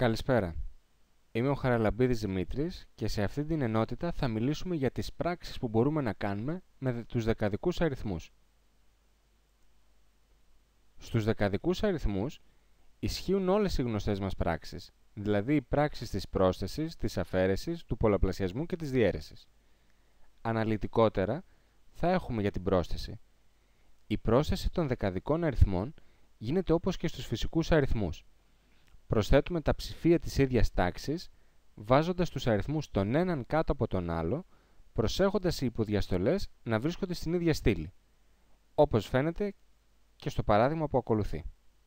Καλησπέρα. Είμαι ο Χαραλαμπίδης Δημήτρης και σε αυτή την ενότητα θα μιλήσουμε για τις πράξεις που μπορούμε να κάνουμε με τους δεκαδικούς αριθμούς. Στους δεκαδικούς αριθμούς ισχύουν όλες οι γνωστές μας πράξεις, δηλαδή οι πράξεις της πρόσθεσης, της αφαίρεσης, του πολλαπλασιασμού και της διαίρεσης. Αναλυτικότερα θα έχουμε για την πρόσθεση. Η πρόσθεση των δεκαδικών αριθμών γίνεται όπως και στους φυσικούς αριθμούς. Προσθέτουμε τα ψηφία της ίδιας τάξης, βάζοντας τους αριθμούς τον έναν κάτω από τον άλλο, προσέχοντας οι υποδιαστολές να βρίσκονται στην ίδια στήλη, όπως φαίνεται και στο παράδειγμα που ακολουθεί.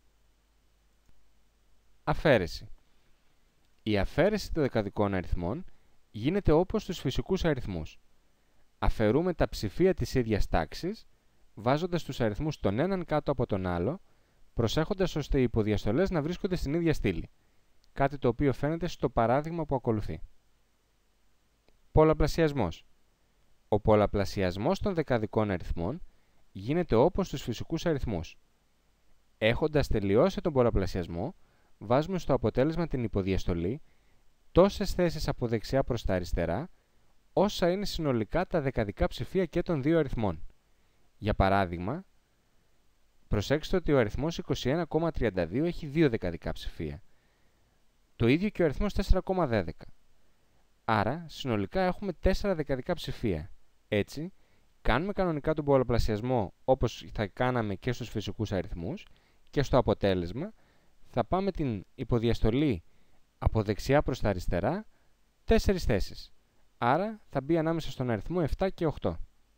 Αφαίρεση. Η αφαίρεση των δεκαδικών αριθμών γίνεται όπως στους φυσικούς αριθμούς. Αφαιρούμε τα ψηφία της ίδιας τάξης, βάζοντας τους αριθμούς τον έναν κάτω από τον άλλο, προσέχοντας ώστε οι υποδιαστολές να βρίσκονται στην ίδια στήλη, κάτι το οποίο φαίνεται στο παράδειγμα που ακολουθεί. Πολλαπλασιασμός. Ο πολλαπλασιασμός των δεκαδικών αριθμών γίνεται όπως στους φυσικούς αριθμούς. Έχοντας τελειώσει τον πολλαπλασιασμό, βάζουμε στο αποτέλεσμα την υποδιαστολή τόσες θέσεις από δεξιά προς τα αριστερά, όσα είναι συνολικά τα δεκαδικά ψηφία και των δύο αριθμών. Για παράδειγμα, προσέξτε ότι ο αριθμός 21,32 έχει δύο δεκαδικά ψηφία. Το ίδιο και ο αριθμός 4,12. Άρα, συνολικά έχουμε 4 δεκαδικά ψηφία. Έτσι, κάνουμε κανονικά τον πολλαπλασιασμό όπως θα κάναμε και στους φυσικούς αριθμούς και στο αποτέλεσμα θα πάμε την υποδιαστολή από δεξιά προς τα αριστερά 4 θέσεις. Άρα, θα μπει ανάμεσα στον αριθμό 7 και 8.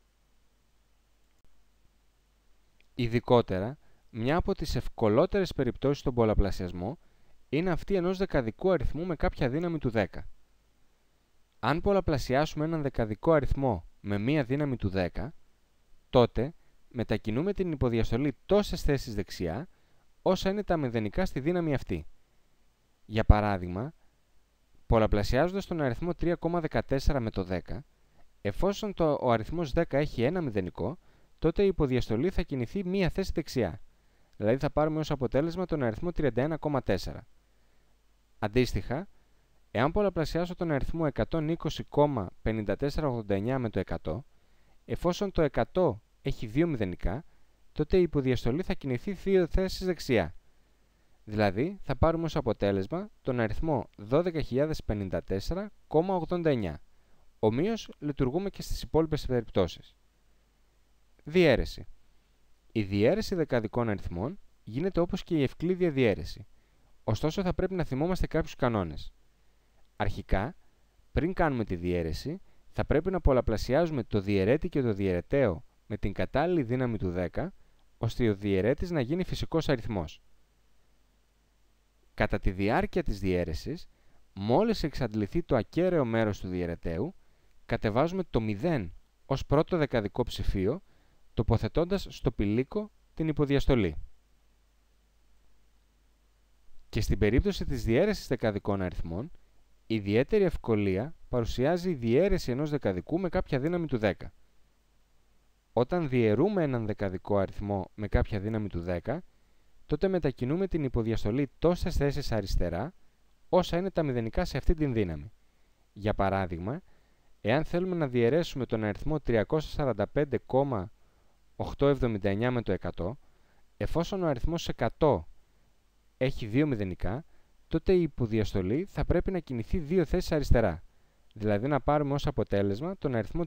Ειδικότερα, μια από τις ευκολότερες περιπτώσεις στον πολλαπλασιασμό είναι αυτή ενός δεκαδικού αριθμού με κάποια δύναμη του 10. Αν πολλαπλασιάσουμε έναν δεκαδικό αριθμό με μία δύναμη του 10, τότε μετακινούμε την υποδιαστολή τόσες θέσεις δεξιά, όσα είναι τα μηδενικά στη δύναμη αυτή. Για παράδειγμα, πολλαπλασιάζοντας τον αριθμό 3,14 με το 10, εφόσον ο αριθμός 10 έχει ένα μηδενικό, τότε η υποδιαστολή θα κινηθεί μία θέση δεξιά. Δηλαδή θα πάρουμε ως αποτέλεσμα τον αριθμό 31,4. Αντίστοιχα, εάν πολλαπλασιάσω τον αριθμό 120,5489 με το 100, εφόσον το 100 έχει δύο μηδενικά, τότε η υποδιαστολή θα κινηθεί δύο θέσεις δεξιά. Δηλαδή θα πάρουμε ως αποτέλεσμα τον αριθμό 12.054,89. Ομοίως λειτουργούμε και στις υπόλοιπες περιπτώσεις. Διαίρεση. Η διαίρεση δεκαδικών αριθμών γίνεται όπως και η ευκλήδια διαίρεση. Ωστόσο θα πρέπει να θυμόμαστε κάποιους κανόνες. Αρχικά, πριν κάνουμε τη διαίρεση, θα πρέπει να πολλαπλασιάζουμε το διαιρέτη και το διαιρεταίο με την κατάλληλη δύναμη του 10, ώστε ο διαιρέτης να γίνει φυσικός αριθμός. Κατά τη διάρκεια της διαίρεσης, μόλις εξαντληθεί το ακέραιο μέρος του διαιρεταίου, κατεβάζουμε το 0 ως πρώτο δεκαδικό ψηφίο, τοποθετώντας στο πηλίκο την υποδιαστολή. Και στην περίπτωση της διαίρεσης δεκαδικών αριθμών, ιδιαίτερη ευκολία παρουσιάζει η διαίρεση ενός δεκαδικού με κάποια δύναμη του 10. Όταν διαιρούμε έναν δεκαδικό αριθμό με κάποια δύναμη του 10, τότε μετακινούμε την υποδιαστολή τόσες θέσεις αριστερά, όσα είναι τα μηδενικά σε αυτή την δύναμη. Για παράδειγμα, εάν θέλουμε να διαιρέσουμε τον αριθμό 345,879 με το 100, εφόσον ο αριθμός 100 έχει δύο μηδενικά, τότε η υποδιαστολή θα πρέπει να κινηθεί δύο θέσεις αριστερά, δηλαδή να πάρουμε ως αποτέλεσμα τον αριθμό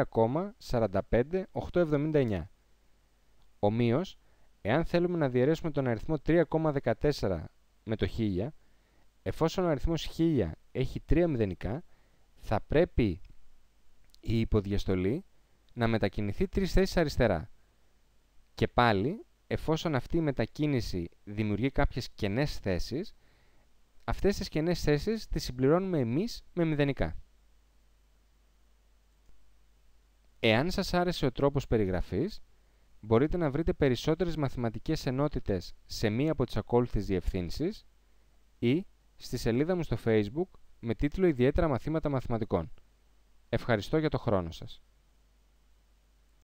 3,45879. Ομοίως, εάν θέλουμε να διαιρέσουμε τον αριθμό 3,14 με το 1000, εφόσον ο αριθμός 1000 έχει τρία μηδενικά, θα πρέπει η υποδιαστολή να μετακινηθεί τρεις θέσεις αριστερά. Και πάλι, εφόσον αυτή η μετακίνηση δημιουργεί κάποιες κενές θέσεις, αυτές τις κενές θέσεις τις συμπληρώνουμε εμείς με μηδενικά. Εάν σας άρεσε ο τρόπος περιγραφής, μπορείτε να βρείτε περισσότερες μαθηματικές ενότητες σε μία από τις ακόλουθες διευθύνσεις ή στη σελίδα μου στο Facebook με τίτλο «Ιδιαίτερα μαθήματα μαθηματικών». Ευχαριστώ για το χρόνο σας.